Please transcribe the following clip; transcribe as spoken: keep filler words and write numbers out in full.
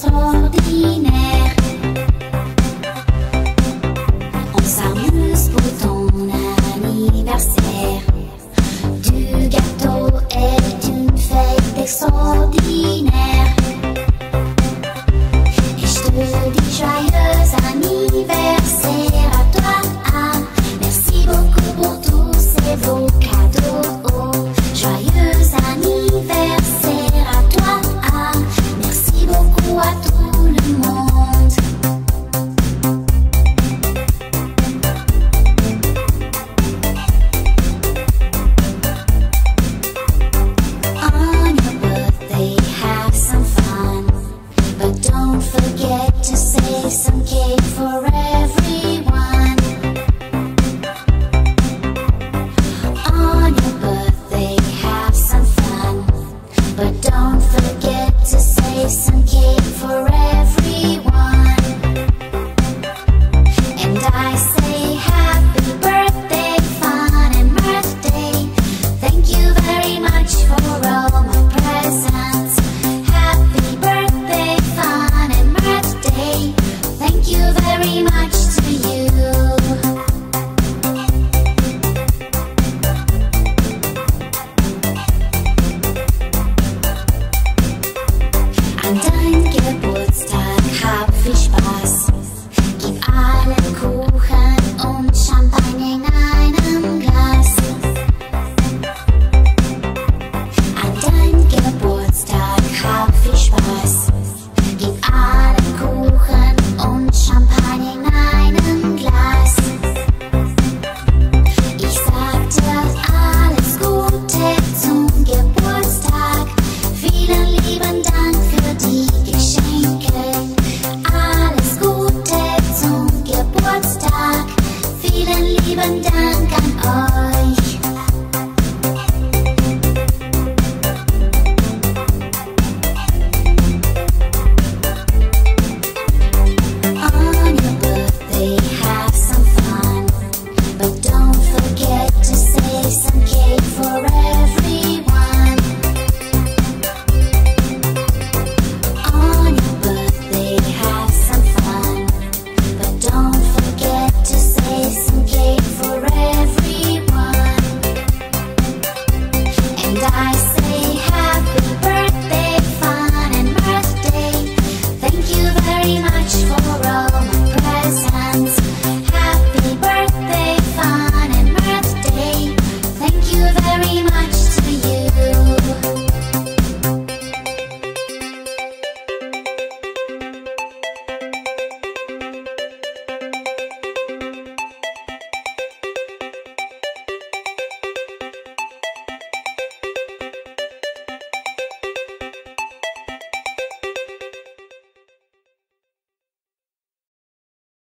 extraordinaire. On s'amuse pour ton anniversaire. Du gâteau et d'une fête extraordinaire. Et je te dis joyeux anniversaire à toi. Ah, merci beaucoup pour tous ces beaux cadeaux. Joyeux anniversaire à toi. Ah, merci beaucoup à tout le monde. On your birthday, have some fun, but don't forget to save some cake for everyone.